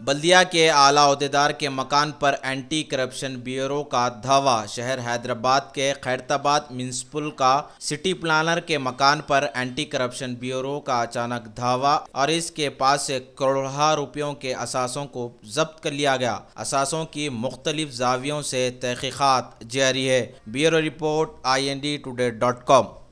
बल्दिया के आला ओहदेदार के मकान पर एंटी करप्शन ब्यूरो का धावा। शहर हैदराबाद के खैरताबाद म्युनिसिपल का सिटी प्लानर के मकान पर एंटी करप्शन ब्यूरो का अचानक धावा और इसके पास से करोड़ों रुपयों के असासों को जब्त कर लिया गया। असासों की मुख्तलिफ जावियों से तहकीकात जारी है। Bureau report IND today.com।